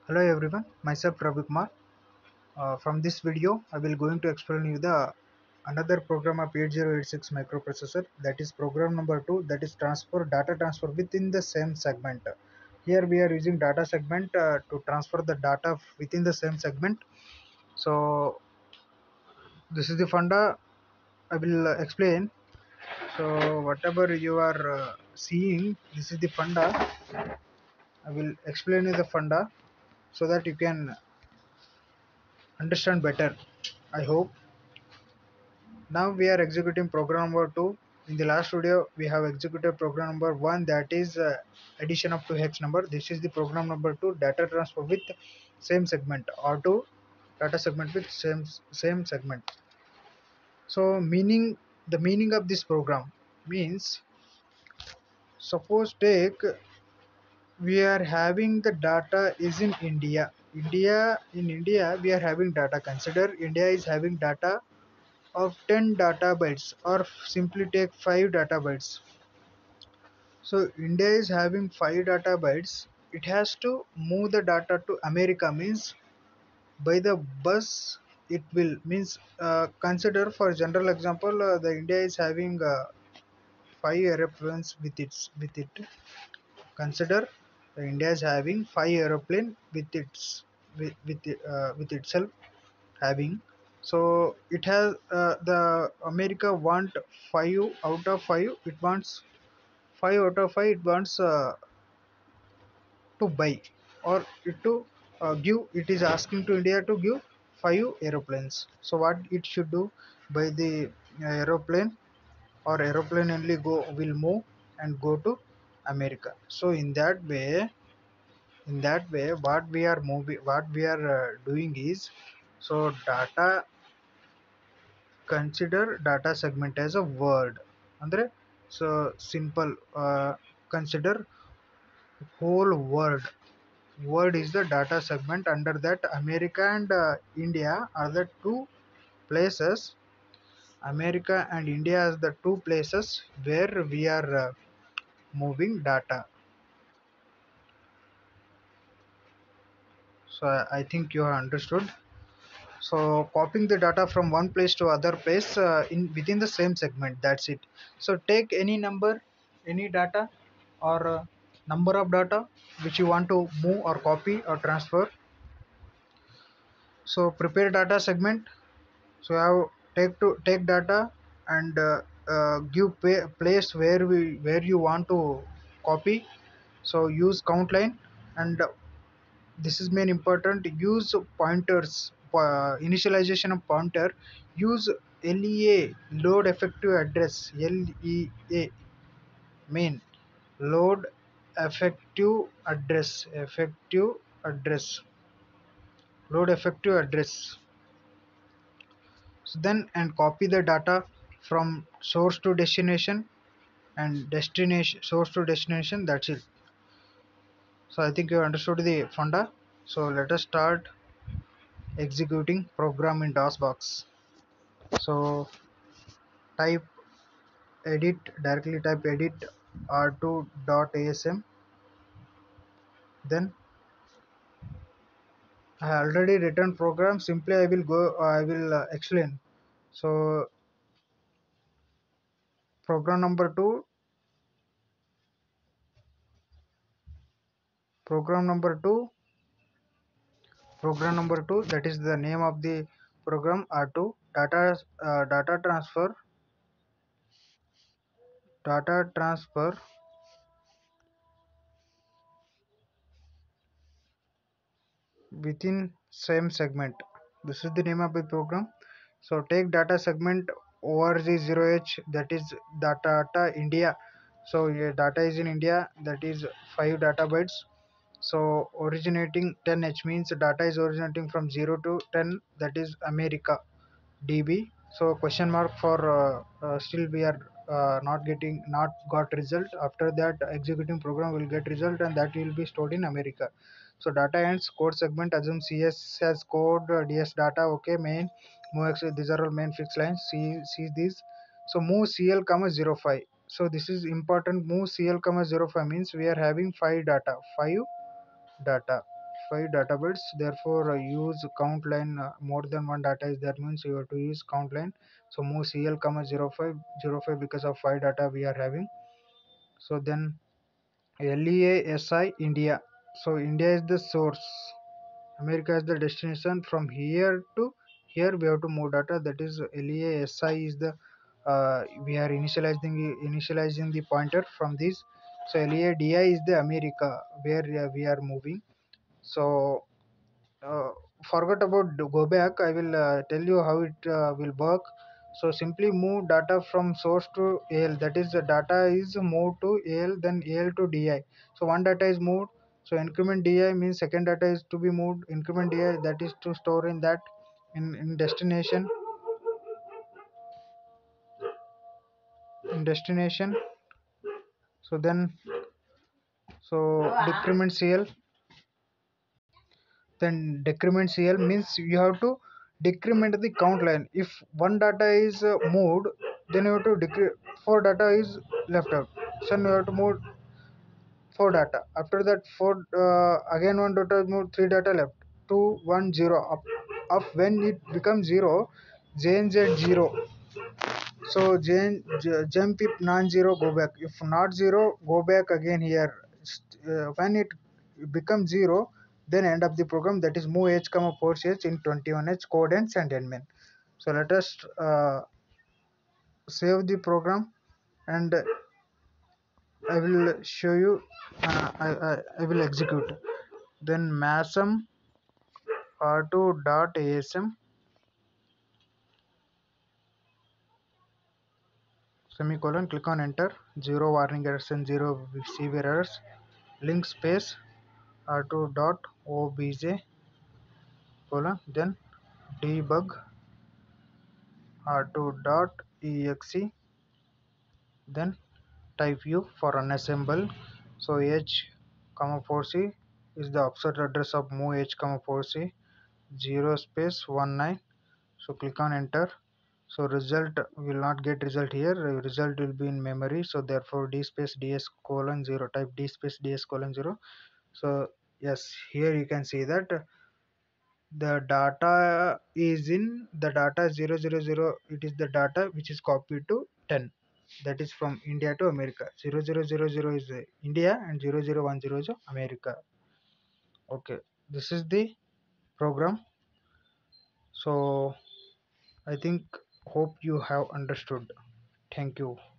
Hello everyone, myself Ravi Kumar. From this video, I will going to explain you the another program of 8086 microprocessor, that is program number 2, that is data transfer within the same segment. Here we are using data segment to transfer the data within the same segment. So this is the funda I will explain. So whatever you are seeing, this is the funda. I will explain you the funda so that you can understand better. I hope. Now we are executing program number 2. In the last video we have executed program number 1, that is addition of two hex number. This is the program number 2, data transfer with same segment, or to data segment with same segment. So the meaning of this program means, suppose take we are having the data is in India. In India we are having data. Consider India is having data of 10 data bytes, or simply take 5 data bytes. So India is having 5 data bytes. It has to move the data to America, means by the bus it will, means consider for general example, the India is having 5 aeroplanes with it. Consider the India is having 5 aeroplane with itself having. So it has the America want 5 out of 5. It wants 5 out of 5. It wants to buy, or it to give. It is asking to India to give 5 aeroplanes. So what it should do, by the aeroplane, or aeroplane only go will move and go to America. So in that way what we are doing is, so data, consider data segment as a word andre. So simple, consider whole word is the data segment. Under that, America and India are the two places. America and India are the two places where we are moving data. So I think you have understood. So copying the data from one place to other place in within the same segment, that's it. So take any number, any data, or number of data which you want to move or copy or transfer. So prepare data segment. So I have take data and give place where you want to copy. So use count line, and this is main important. Use pointers, initialization of pointer. Use LEA, load effective address. LEA, main load effective address, load effective address. So then, and copy the data from source to destination, and destination source to destination, that's it. So I think you understood the funda. So let us start executing program in DOSBox. So type edit, directly type edit r2.asm. Then I already written program. Simply I will explain. So program number 2, program number 2 program number 2, that is the name of the program, r2 data transfer within same segment. This is the name of the program. So take data segment org0h, that is data India. So your data is in India, that is 5 data bytes. So originating 10h means data is originating from 0 to 10, that is America db. So question mark for still we are not got result. After that, executing program will get result, and that will be stored in America. So data ends code segment, assume cs as code, ds data, okay. Main move these are all main fixed lines. See these. So move cl comma 05. So this is important. Move cl comma 05 means we are having 5 data, 5 data. 5 data bits. Therefore, use count line, more than one data is there means you have to use count line. So move CL comma 05 because of 5 data we are having. So then LEASI India. So India is the source, America is the destination. From here to here we have to move data. That is LEASI is the we are initializing the pointer from this. So LEADI is the America where we are moving. So uh, forgot about go back. I will tell you how it will work. So simply move data from source to AL, that is the data is moved to AL, then AL to DI. So one data is moved, so increment DI means second data is to be moved, increment DI that is to store in that in destination, in destination. So then so decrement CL, then decrement CL means you have to decrement the count line. If one data is moved, then you have to decrease, four data is left out, so you have to move four data. After that four again one data is moved, three data left, 2 1 0 up when it becomes 0, JNZ 0. So jump if non-zero, go back. If not zero, go back again here. When it becomes zero, then end of the program. That is move h comma force h in 21h code and send admin. So let us save the program, and I will show you. I will execute. Then masm r2.asm semicolon. Click on enter. Zero warning errors and zero severe errors. Link space r2.obj colon, then debug r2.exe, then type u for unassemble. So h comma 4c is the offset address of move h comma 4c, 0 space 19. So click on enter. So result will not get result here, result will be in memory. So therefore d space ds colon 0, type d space ds colon 0. So yes, here you can see that the data is in the data 000. It is the data which is copied to 10, that is from India to America. 0000 is India and 0010 is America. Okay, this is the program. So I think, hope you have understood. Thank you.